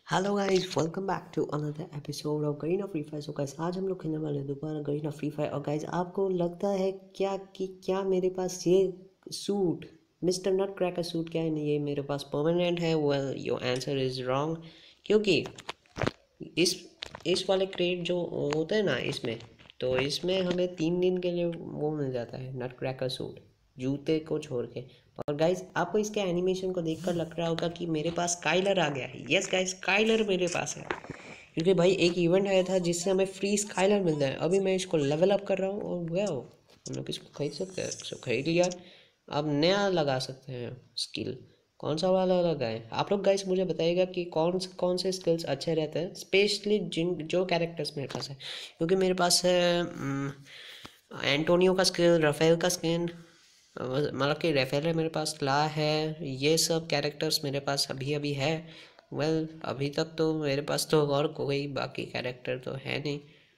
Hello guys, welcome back to another episode of Garena Free Fire. So guys, आज हम लोग खेलने वाले हैं दोबारा गरीना फ्री फायर। और गाइस, आपको लगता है क्या मेरे पास ये suit Mister nutcracker suit क्या है नहीं, ये मेरे पास परमानेंट है? Well, your answer is wrong. क्योंकि इस इस वाले क्रेट जो होते हैं ना, इसमें तो इसमें हमें 3 दिन के लिए वो मिल जाता है, नट क्रैकर सूट, जूते को छोड़ के। और गाइस, आपको इसके एनिमेशन को देखकर लग रहा होगा कि मेरे पास स्काइलर आ गया है। यस गाइस, स्काइलर मेरे पास है, क्योंकि भाई एक इवेंट आया था जिससे हमें फ्री स्काइलर मिलता है। अभी मैं इसको लेवल अप कर रहा हूँ और वह हम लोग इसको खरीद सकते हैं। इसको खरीद लिया, अब नया लगा सकते हैं स्किल। कौन सा वाला लगाएं? आप लोग गाइस मुझे बताइएगा कि कौन से स्किल्स अच्छे रहते हैं, स्पेशली जिन जो कैरेक्टर्स मेरे पास है। क्योंकि मेरे पास है एंटोनियो का स्किल, राफेल का स्किन, मतलब कि राफेल है मेरे पास, ला है, ये सब कैरेक्टर्स मेरे पास अभी अभी है। वेल, अभी तक तो मेरे पास तो और कोई बाकी कैरेक्टर तो है नहीं।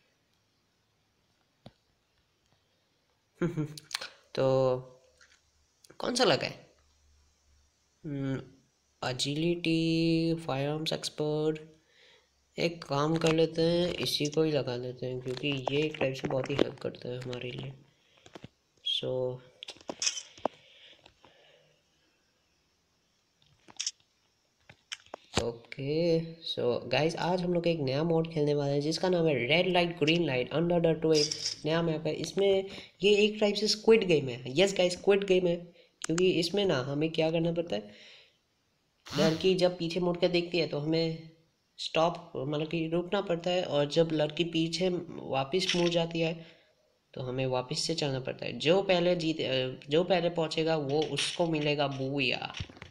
तो कौन सा लगा है? Agility, firearms expert. एक काम कर लेते हैं, इसी को ही लगा लेते हैं, क्योंकि ये एक टाइप से बहुत ही हेल्प करता है हमारे लिए। सो ओके, सो गाइस, आज हम लोग एक नया मोड खेलने वाले हैं जिसका नाम है red light green light under the two. एक नया मैप है इसमें। ये एक टाइप से स्क्विड गेम है। यस गाइस, स्क्विड गेम है, क्योंकि इसमें ना हमें क्या करना पड़ता है, लड़की जब पीछे मुड़ के देखती है तो हमें स्टॉप, मतलब कि रुकना पड़ता है। और जब लड़की पीछे वापस मुड़ जाती है तो हमें वापस से चलना पड़ता है। जो पहले पहुंचेगा वो उसको मिलेगा बूया।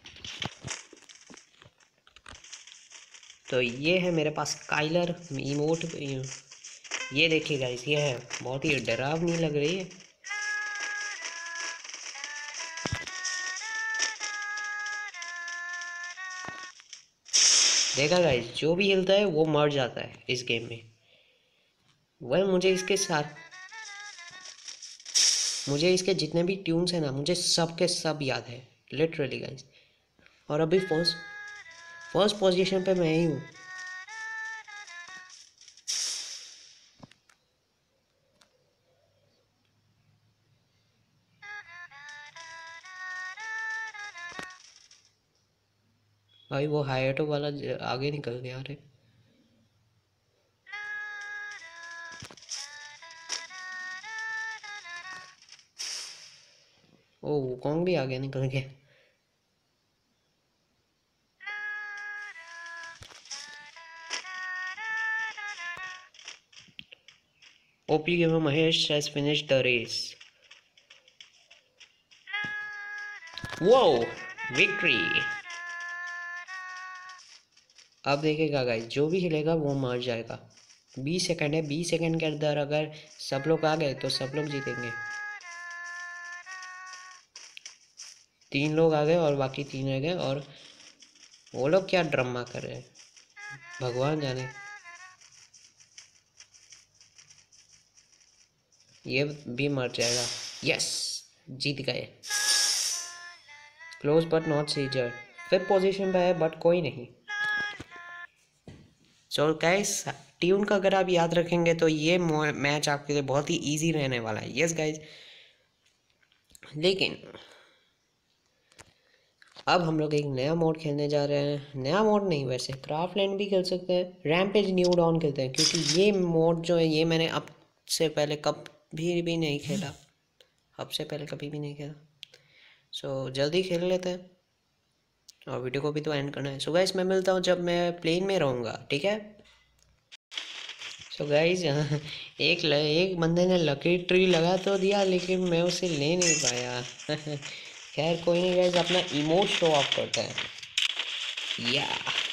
तो ये है मेरे पास स्काइलर इमोट। ये देखिए गाइस, ये है, बहुत ही डरावनी लग रही है। देखा गाइस, जो भी हिलता है वो मर जाता है इस गेम में। वह मुझे इसके जितने भी ट्यून्स हैं ना, मुझे सब के सब याद है, लिटरली गाइस। और अभी फर्स्ट पोजीशन पे मैं ही हूँ। भाई वो हाईएटो वाला आगे निकल गया। अरे ओ, कौन भी आगे निकल गया। OP gamer Mahesh has finished the race. वो विक्ट्री। अब देखेगा गाइस, जो भी हिलेगा वो मर जाएगा। 20 सेकंड है, 20 सेकंड के अंदर अगर सब लोग आ गए तो सब लोग जीतेंगे। 3 लोग आ गए और बाकी 3 रह गए। और वो लोग क्या ड्रामा कर रहे हैं, भगवान जाने। ये भी मर जाएगा। यस, जीत गए। Close but not cigar. 5th position पे है, बट कोई नहीं। सो गाइस, ट्यून का अगर आप याद रखेंगे तो ये मैच आपके लिए बहुत ही इजी रहने वाला है। यस गाइस, लेकिन अब हम लोग एक नया मोड खेलने जा रहे हैं। नया मोड नहीं, वैसे क्राफ्टलैंड भी खेल सकते हैं, रैम्पेज न्यू डॉन खेलते हैं, क्योंकि ये मोड जो है ये मैंने अब से पहले कभी भी नहीं खेला। अब से पहले कभी भी नहीं खेला। सो जल्दी खेल लेते हैं, और वीडियो को भी तो एंड करना है। सो गाइस, मैं मिलता हूँ जब मैं प्लेन में रहूँगा, ठीक है? सो गाइस, एक बंदे ने लकी ट्री लगा तो दिया, लेकिन मैं उसे ले नहीं पाया। खैर कोई नहीं गाइस, अपना इमोट शो ऑफ करते हैं। या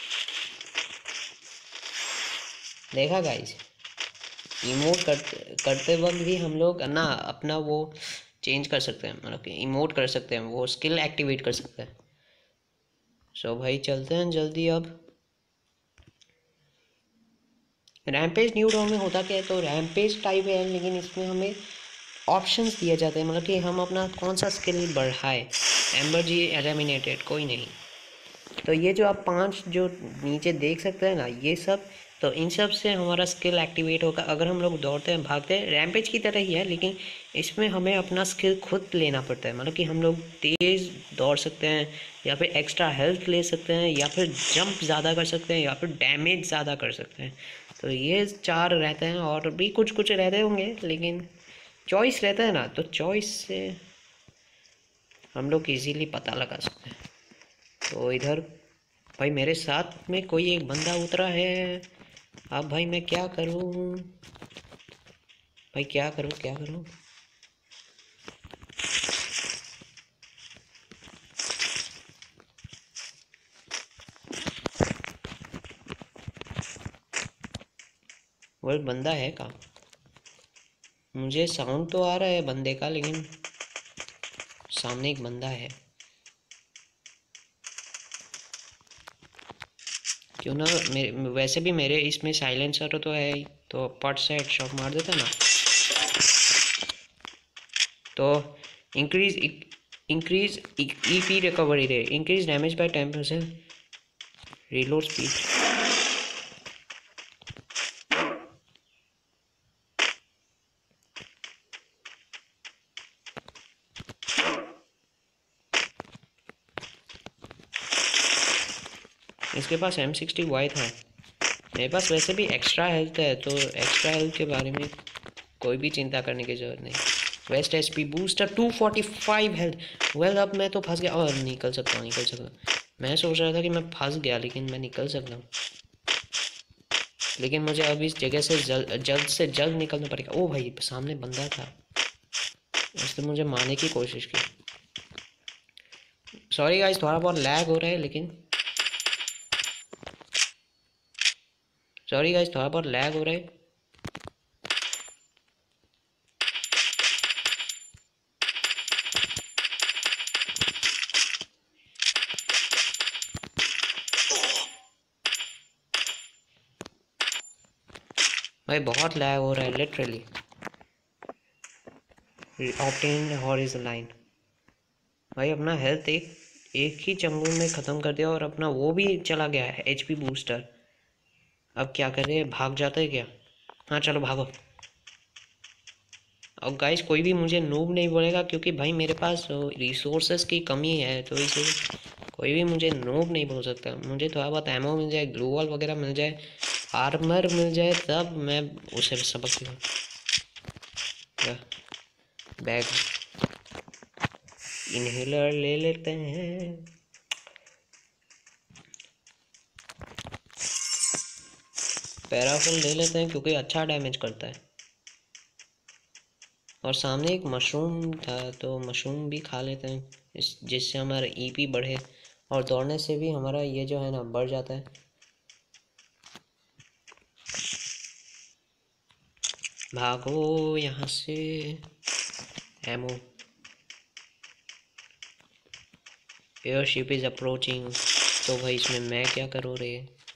देखा गाइस, इमोट करते वक्त भी हम लोग ना अपना वो चेंज कर सकते हैं, मतलब कि इमोट कर सकते हैं, वो स्किल एक्टिवेट कर सकते हैं। सो भाई चलते हैं जल्दी अब। रैम्पेज न्यू डॉन में होता क्या है, तो रैम्पेज टाइप है, लेकिन इसमें हमें ऑप्शंस दिए जाते हैं, मतलब कि हम अपना कौन सा स्किल बढ़ाए। एम्बर जी एलिमिनेटेड, कोई नहीं। तो ये जो आप 5 जो नीचे देख सकते हैं ना, ये सब, तो इन सब से हमारा स्किल एक्टिवेट होगा। अगर हम लोग दौड़ते हैं भागते हैं, रैम्पेज की तरह ही है, लेकिन इसमें हमें अपना स्किल खुद लेना पड़ता है। मतलब कि हम लोग तेज़ दौड़ सकते हैं, या फिर एक्स्ट्रा हेल्थ ले सकते हैं, या फिर जंप ज़्यादा कर सकते हैं, या फिर डैमेज ज़्यादा कर सकते हैं। तो ये 4 रहते हैं, और भी कुछ कुछ रहते होंगे, लेकिन चॉइस रहता है ना, तो चॉइस से हम लोग इजीली पता लगा सकते हैं। तो इधर भाई मेरे साथ में कोई एक बंदा उतरा है। अब भाई मैं क्या करूं, भाई क्या करूं क्या करूं। वो बंदा है कहाँ? मुझे साउंड तो आ रहा है बंदे का, लेकिन सामने एक बंदा है। क्यों ना, मेरे वैसे भी मेरे इसमें साइलेंसर तो है ही, तो पट से हेडशॉट मार देता ना। तो increase increase EP recovery rate, increase damage by 10%, reload speed. इसके पास M60Y था। मेरे पास वैसे भी एक्स्ट्रा हेल्थ है, तो एक्स्ट्रा हेल्थ के बारे में कोई भी चिंता करने की ज़रूरत नहीं। Vest HP booster 245 health. Well अब मैं तो फंस गया, और निकल सकता हूँ निकल सकता हूँ। मैं सोच रहा था कि मैं फंस गया, लेकिन मैं निकल सकता हूँ। लेकिन मुझे अब इस जगह से जल्द से जल्द निकलना पड़ेगा। ओ भाई सामने बंदा था, उसने मुझे मारने की कोशिश की। सॉरी गाइस, थोड़ा बहुत लैग हो रहा है, लेकिन सॉरी गाइस थोड़ा बहुत लैग हो रहा है। भाई बहुत लैग हो रहा है लिटरली। Obtain horizontal line. भाई अपना हेल्थ एक ही चंगुल में ख़त्म कर दिया, और अपना वो भी चला गया है एचपी बूस्टर। अब क्या करें, भाग जाता है क्या? हाँ चलो भागो। और गाइस कोई भी मुझे नूब नहीं बोलेगा, क्योंकि भाई मेरे पास रिसोर्सेज की कमी है, तो इसे कोई भी मुझे नूब नहीं बोल सकता। मुझे थोड़ा बहुत एमओ मिल जाए, ग्लू वॉल वगैरह मिल जाए, आर्मर मिल जाए, तब मैं उसे सबक सिखाऊँ। बैग इनहेलर ले लेते हैं। पैराफिल ले लेते हैं, क्योंकि अच्छा डैमेज करता है। और सामने एक मशरूम था, तो मशरूम भी खा लेते हैं, जिससे हमारा ईपी बढ़े, और दौड़ने से भी हमारा ये जो है ना बढ़ जाता है। भागो यहाँ से। Ammo, airship is approaching. तो भाई इसमें मैं क्या करूँ रे।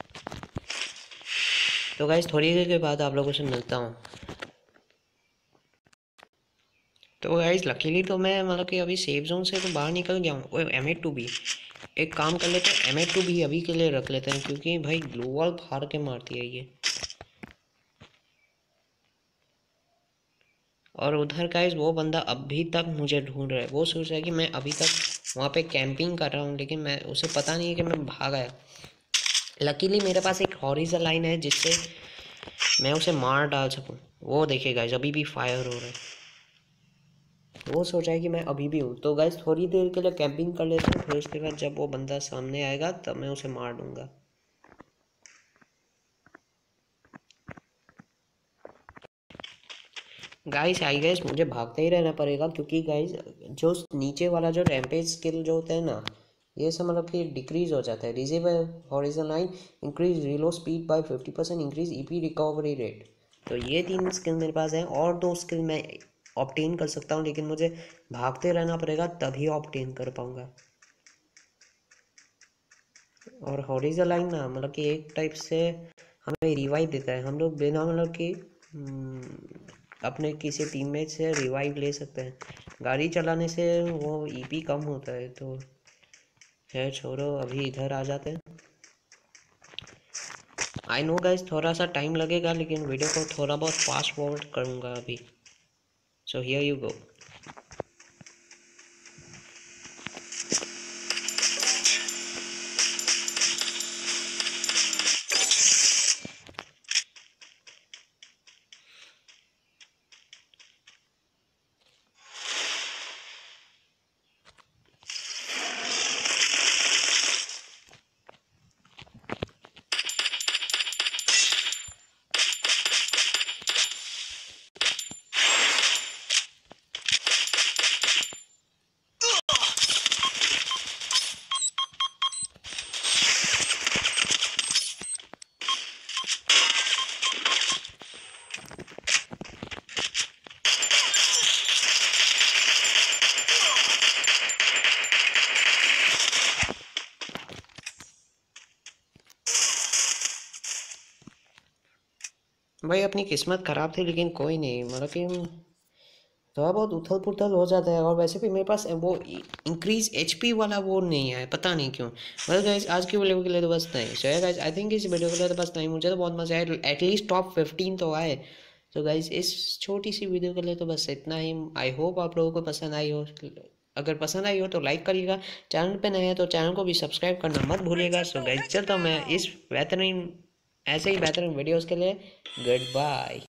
तो गाइस थोड़ी देर के बाद आप लोगों से मिलता हूँ। तो गाइस लकीली तो मैं मतलब कि अभी सेफ जोन से तो बाहर निकल गया हूँ। ओए M82 भी, एक काम कर लेते हैं, M82 भी अभी के लिए रख लेते हैं, क्योंकि भाई ग्लू वॉल फाड़ के मारती है ये। और उधर गाइस वो बंदा अभी तक मुझे ढूंढ रहा है। वो सोच रहा है कि मैं अभी तक वहाँ पे कैंपिंग कर रहा हूँ, लेकिन मैं उसे पता नहीं है कि मैं भाग आया। लकीली मेरे पास एक हॉरिजॉन्टल लाइन है, जिससे मैं उसे मार डाल सकूँ। वो देखिए गाइस अभी भी फायर हो रहा है। वो सोचा है कि मैं अभी भी हूँ। तो गाइस थोड़ी देर के लिए कैंपिंग कर लेते हैं, फिर उसके बाद जब वो बंदा सामने आएगा तब मैं उसे मार दूंगा। गाइस आई गेस मुझे भागते ही रहना पड़ेगा, क्योंकि गाइस जो नीचे वाला जो रैम्पेज स्किल जो होता है ना, ये सब मतलब कि डिक्रीज हो जाता है। रिजेबल horizontal line, increase reload speed by 50%, increase EP recovery rate. तो ये 3 स्किल मेरे पास हैं, और 2 स्किल मैं ऑब्टेन कर सकता हूँ, लेकिन मुझे भागते रहना पड़ेगा तभी ऑब्टेन कर पाऊँगा। और हॉरिजॉन्टल लाइन ना मतलब कि एक टाइप से हमें रिवाइव देता है। हम लोग बिना मतलब कि अपने किसी टीममेट से रिवाइव ले सकते हैं। गाड़ी चलाने से वो ईपी कम होता है, तो खैर छोड़ो, अभी इधर आ जाते हैं। आई नो गाइज थोड़ा सा टाइम लगेगा, लेकिन वीडियो को थोड़ा बहुत फास्ट फॉरवर्ड करूँगा अभी। So here you go. भाई अपनी किस्मत ख़राब थी, लेकिन कोई नहीं, मतलब कि थोड़ा बहुत उथल पुथल हो जाता है। और वैसे भी मेरे पास वो इंक्रीज एचपी वाला वो नहीं है, पता नहीं क्यों। मतलब गाइस आज की वीडियो के लिए तो बस नहीं। सो गाइस आई थिंक इस वीडियो के लिए तो बस नहीं। मुझे तो बहुत मज़ा आया, एटलीस्ट टॉप 15 तो आए। तो गाइस इस छोटी सी वीडियो के लिए तो बस इतना ही। आई होप आप लोगों को पसंद आई हो। अगर पसंद आई हो तो लाइक करिएगा, चैनल पे नए हैं तो चैनल को भी सब्सक्राइब करना मत भूलिएगा। सो गाइस चलता हूँ मैं इस बेहतरीन, ऐसे ही बेहतरीन वीडियोज़ के लिए। Good bye.